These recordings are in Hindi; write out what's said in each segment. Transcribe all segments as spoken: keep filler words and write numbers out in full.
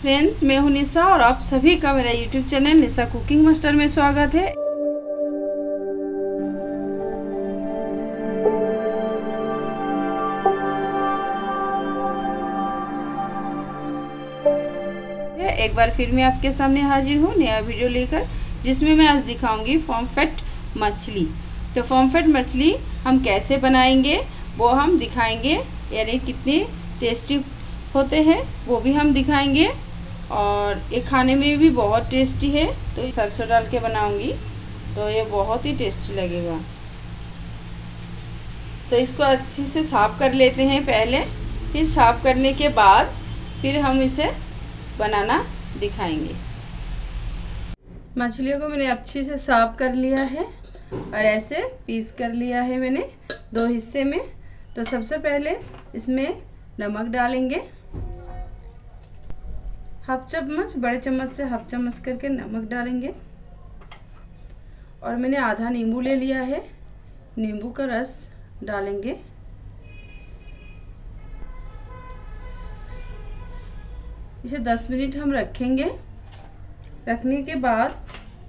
फ्रेंड्स, मैं हूं निशा और आप सभी का मेरा YouTube channel Nisha cooking master में स्वागत है। एक बार फिर मैं आपके सामने हाजिर हूं नया वीडियो लेकर, जिसमें मैं आज दिखाऊंगी पॉम्फ्रेट मछली। तो पॉम्फ्रेट मछली हम कैसे बनाएंगे वो हम दिखाएंगे, यानी कितने टेस्टी होते हैं वो भी हम दिखाएंगे। और ये खाने में भी बहुत टेस्टी है। तो सरसों डाल के बनाऊंगी तो ये बहुत ही टेस्टी लगेगा। तो इसको अच्छे से साफ़ कर लेते हैं पहले, फिर साफ़ करने के बाद फिर हम इसे बनाना दिखाएंगे। मछलियों को मैंने अच्छे से साफ़ कर लिया है और ऐसे पीस कर लिया है मैंने दो हिस्से में। तो सबसे पहले इसमें नमक डालेंगे, हाफ चम्मच, बड़े चम्मच से हाफ चम्मच करके नमक डालेंगे। और मैंने आधा नींबू ले लिया है, नींबू का रस डालेंगे। इसे दस मिनट हम रखेंगे। रखने के बाद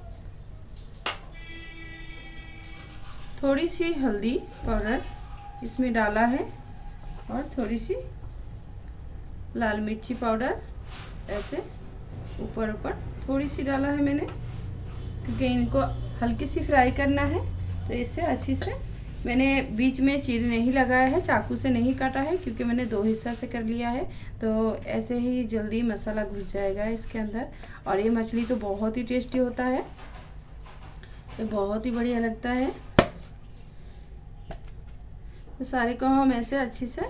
थोड़ी सी हल्दी पाउडर इसमें डाला है और थोड़ी सी लाल मिर्ची पाउडर ऐसे ऊपर ऊपर थोड़ी सी डाला है मैंने, क्योंकि इनको हल्की सी फ्राई करना है। तो इससे अच्छी से मैंने बीच में चीर नहीं लगाया है, चाकू से नहीं काटा है, क्योंकि मैंने दो हिस्सा से कर लिया है। तो ऐसे ही जल्दी मसाला घुस जाएगा इसके अंदर। और ये मछली तो बहुत ही टेस्टी होता है, ये बहुत ही बढ़िया लगता है। तो सारे को हम ऐसे अच्छी से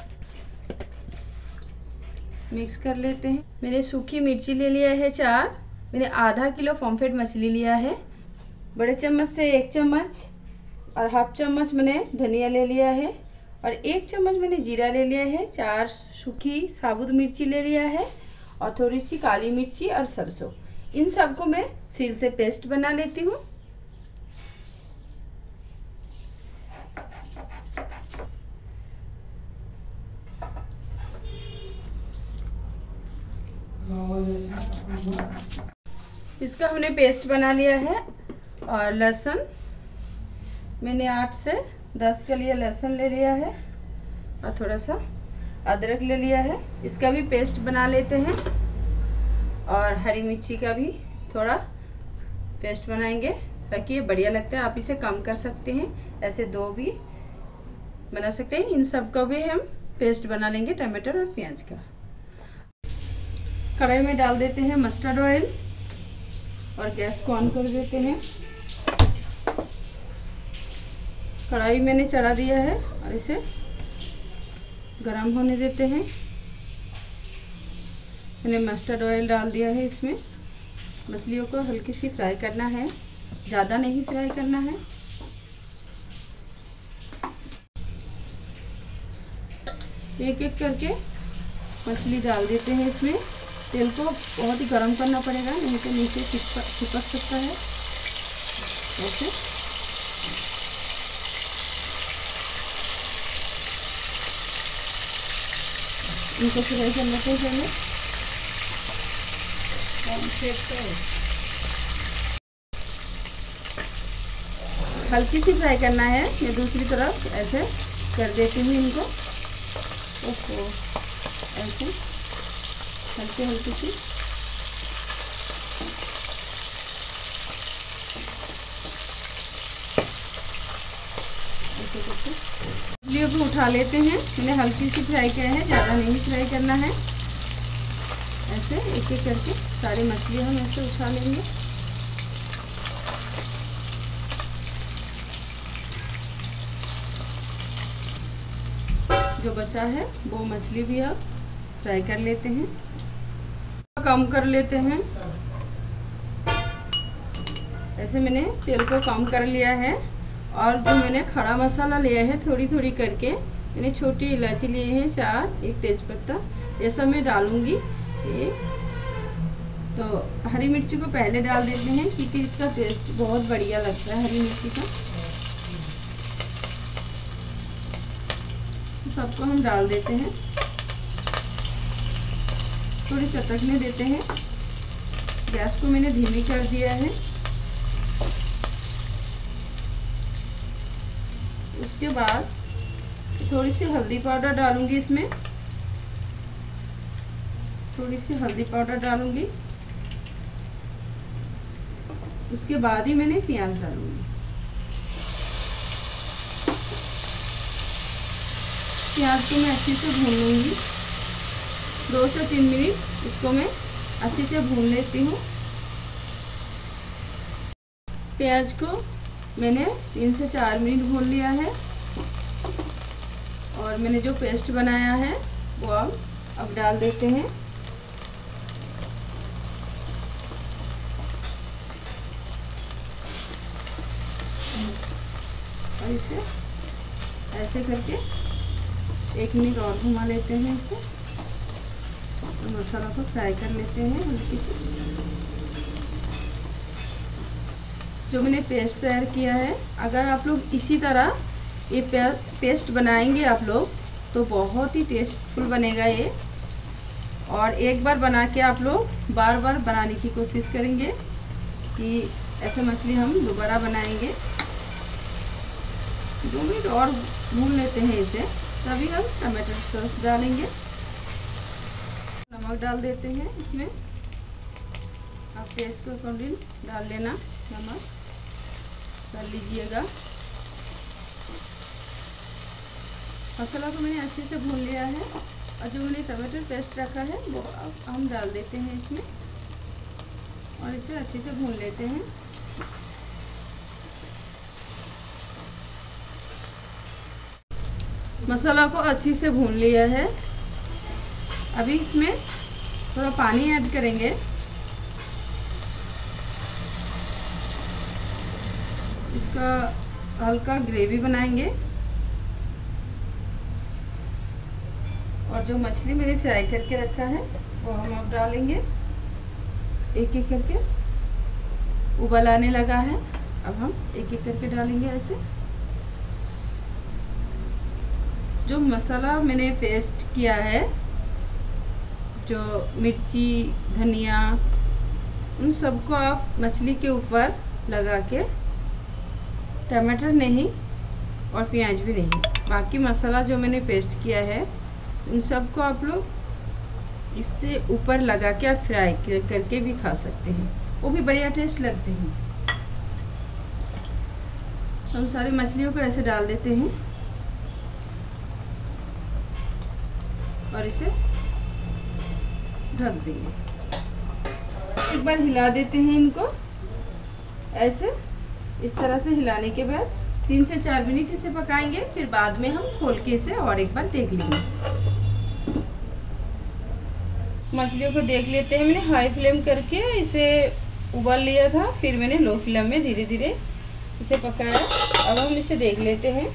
मिक्स कर लेते हैं। मैंने सूखी मिर्ची ले लिया है चार। मैंने आधा किलो पॉम्फ्रेट मछली लिया है। बड़े चम्मच से एक चम्मच और हाफ चम्मच मैंने धनिया ले लिया है और एक चम्मच मैंने जीरा ले लिया है। चार सूखी साबुत मिर्ची ले लिया है और थोड़ी सी काली मिर्ची और सरसों। इन सबको मैं सील से पेस्ट बना लेती हूँ। इसका हमने पेस्ट बना लिया है। और लहसुन मैंने आठ से दस के लिए लहसुन ले लिया है और थोड़ा सा अदरक ले लिया है, इसका भी पेस्ट बना लेते हैं। और हरी मिर्ची का भी थोड़ा पेस्ट बनाएंगे ताकि ये बढ़िया लगता है। आप इसे कम कर सकते हैं, ऐसे दो भी बना सकते हैं। इन सब का भी हम पेस्ट बना लेंगे, टमाटर और प्याज का। कढ़ाई में डाल देते हैं मस्टर्ड ऑयल और गैस को ऑन कर देते हैं। कढ़ाई मैंने चढ़ा दिया है और इसे गरम होने देते हैं। मैंने मस्टर्ड ऑयल डाल दिया है इसमें। मछलियों को हल्की सी फ्राई करना है, ज़्यादा नहीं फ्राई करना है। एक एक करके मछली डाल देते हैं इसमें। तेल को बहुत ही गर्म करना पड़ेगा, नहीं तो नीचे चिपक सकता है। ऐसे इनको फ्राई करना चाहिए पहले। हल्की सी फ्राई करना है। मैं दूसरी तरफ ऐसे कर देती हूँ इनको। ओहो, ऐसे हल्की हल्की सी मछलियों को उठा लेते हैं। मैंने हल्की सी फ्राई किया है, ज़्यादा नहीं फ्राई करना है। ऐसे एक एक करके सारी मछलियाँ हम ऐसे उठा लेंगे। जो बचा है वो मछली भी अब फ्राई कर लेते हैं, कम कर लेते हैं। ऐसे मैंने तेल को कम कर लिया है। और जो मैंने खड़ा मसाला लिया है थोड़ी थोड़ी करके, मैंने छोटी इलायची लिए हैं चार, एक तेज़पत्ता, ये सब मैं डालूंगी। ये तो हरी मिर्ची को पहले डाल देते हैं क्योंकि इसका टेस्ट बहुत बढ़िया लगता है हरी मिर्ची का। सबको हम डाल देते हैं। थोड़ी चटकने देते हैं। गैस को मैंने धीमी कर दिया है। उसके बाद थोड़ी सी हल्दी पाउडर डालूंगी इसमें, थोड़ी सी हल्दी पाउडर डालूंगी। उसके बाद ही मैंने प्याज डालूंगी। प्याज को मैं अच्छे से भून लूंगी। दो से तीन मिनट इसको मैं अच्छे से भून लेती हूँ। प्याज को मैंने तीन से चार मिनट भून लिया है और मैंने जो पेस्ट बनाया है वो अब अब डाल देते हैं। और इसे ऐसे करके एक मिनट और घुमा लेते हैं इसे और मसाला को फ्राई कर लेते हैं हल्की से। जो मैंने पेस्ट तैयार किया है, अगर आप लोग इसी तरह ये पेस्ट बनाएंगे आप लोग तो बहुत ही टेस्टफुल बनेगा ये। और एक बार बना के आप लोग बार बार बनाने की कोशिश करेंगे कि ऐसे मछली हम दोबारा बनाएंगे। दो मिनट और भून लेते हैं इसे, तभी हम टमाटर सॉस डालेंगे। नमक डाल देते हैं इसमें, आप टेस्ट के अकॉर्डिंग डाल लेना, नमक डाल लीजिएगा। मसाला को मैंने अच्छे से भून लिया है और जो मैंने टमाटर पेस्ट रखा है वो अब हम डाल देते हैं इसमें और इसे अच्छे से भून लेते हैं। मसाला को अच्छे से भून लिया है। अभी इसमें थोड़ा पानी ऐड करेंगे। इसका हल्का ग्रेवी बनाएंगे और जो मछली मैंने फ्राई करके रखा है वो हम अब डालेंगे एक एक करके। उबाल आने लगा है, अब हम एक एक करके डालेंगे ऐसे। जो मसाला मैंने पेस्ट किया है, जो मिर्ची धनिया, उन सबको आप मछली के ऊपर लगा के, टमाटर नहीं और प्याज भी नहीं, बाकी मसाला जो मैंने पेस्ट किया है उन सबको आप लोग इसके ऊपर लगा के आप फ्राई करके भी खा सकते हैं, वो भी बढ़िया टेस्ट लगते हैं। हम सारी मछलियों को ऐसे डाल देते हैं और इसे ढक देंगे। एक बार हिला देते हैं इनको ऐसे, इस तरह से हिलाने के बाद तीन से चार मिनट इसे पकाएंगे। फिर बाद में हम खोल के इसे और एक बार देख लेंगे। मछलियों को देख लेते हैं। मैंने हाई फ्लेम करके इसे उबाल लिया था, फिर मैंने लो फ्लेम में धीरे धीरे इसे पकाया। अब हम इसे देख लेते हैं।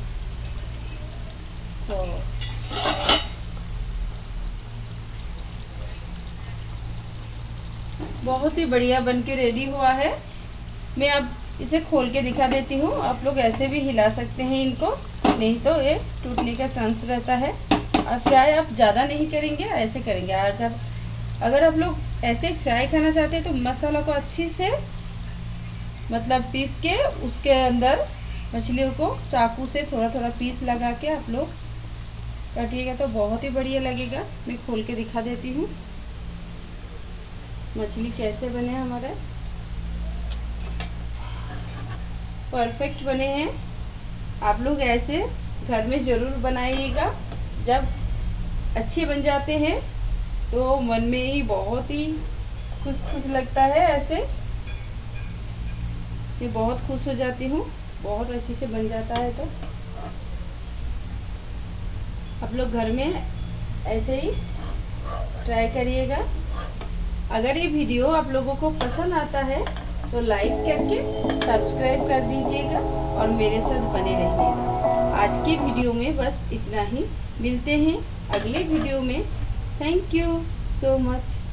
तो बहुत ही बढ़िया बनके रेडी हुआ है। मैं अब इसे खोल के दिखा देती हूँ। आप लोग ऐसे भी हिला सकते हैं इनको, नहीं तो ये टूटने का चांस रहता है। और फ्राई आप ज़्यादा नहीं करेंगे, ऐसे करेंगे। अगर अगर आप लोग ऐसे फ्राई खाना चाहते हैं तो मसाला को अच्छी से मतलब पीस के उसके अंदर मछलियों को चाकू से थोड़ा थोड़ा पीस लगा के आप लोग काटिएगा तो बहुत ही बढ़िया लगेगा। मैं खोल के दिखा देती हूँ मछली कैसे बने हमारे। परफेक्ट बने हैं। आप लोग ऐसे घर में ज़रूर बनाइएगा। जब अच्छे बन जाते हैं तो मन में ही बहुत ही खुश खुश लगता है। ऐसे मैं बहुत खुश हो जाती हूँ, बहुत अच्छे से बन जाता है। तो आप लोग घर में ऐसे ही ट्राई करिएगा। अगर ये वीडियो आप लोगों को पसंद आता है तो लाइक करके सब्सक्राइब कर दीजिएगा और मेरे साथ बने रहिएगा। आज की वीडियो में बस इतना ही। मिलते हैं अगले वीडियो में। Thank you so much.